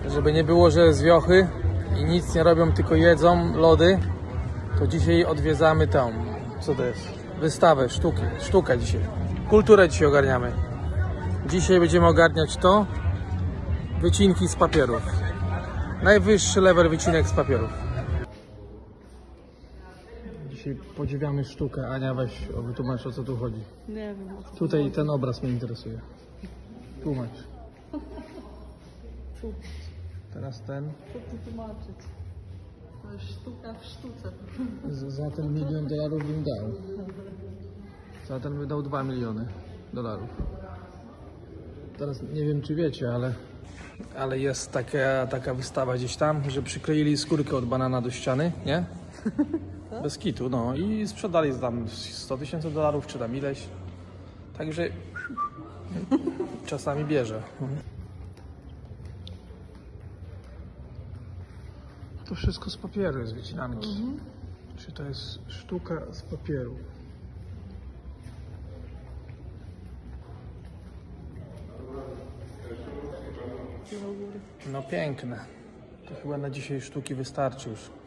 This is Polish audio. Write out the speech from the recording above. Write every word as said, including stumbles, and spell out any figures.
Żeby nie było, że zwiochy i nic nie robią, tylko jedzą lody, to dzisiaj odwiedzamy tą, co to jest? Wystawę, sztuki, sztuka dzisiaj. Kulturę dzisiaj ogarniamy. Dzisiaj będziemy ogarniać to, wycinki z papierów. Najwyższy level wycinek z papierów. Dzisiaj podziwiamy sztukę. Ania, weź, wytłumacz, o co tu chodzi. Nie wiem. Tutaj ten obraz mnie interesuje. Tłumacz. Teraz ten. Co tu tłumaczyć? To jest sztuka w sztuce. Z, za ten milion dolarów bym dał. Za ten by dał dwa miliony dolarów. Teraz nie wiem, czy wiecie, ale, ale jest taka, taka wystawa gdzieś tam, że przykleili skórkę od banana do ściany, nie? Bez kitu, no i sprzedali za tam sto tysięcy dolarów, czy tam ileś. Także czasami bierze. To wszystko z papieru jest wycinanki. Mhm. Czy to jest sztuka z papieru? No piękne. To chyba na dzisiaj sztuki wystarczy już.